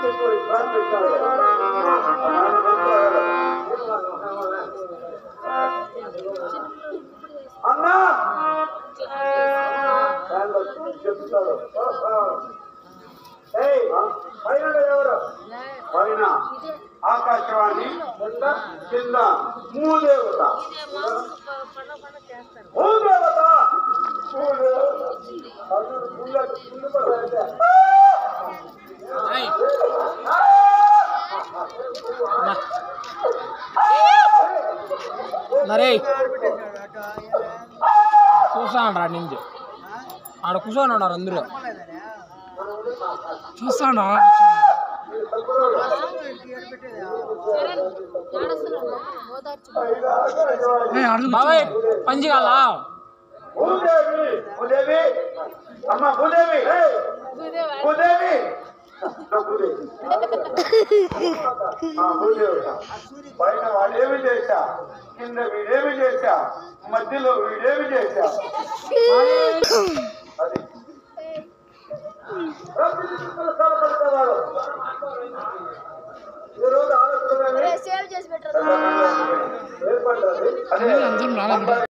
అన్నా చెప్తాడు పైన ఎవరు పైన ఆకాశవాణి కింద భూదేవత భూదేవత నరే చూస్తాను నింది ఆడ కూర్చొని ఉన్నారు అందరూ చూస్తాను బాబాయ్ పంచి కాలా భూదేవి భూదేవి అమ్మ భూదేవి భూదేవి పైన వాడేమి చేశా కింద వీడేమి చేశా మధ్యలో వీడేమి చేశా అది ఈరోజు ఆలోచన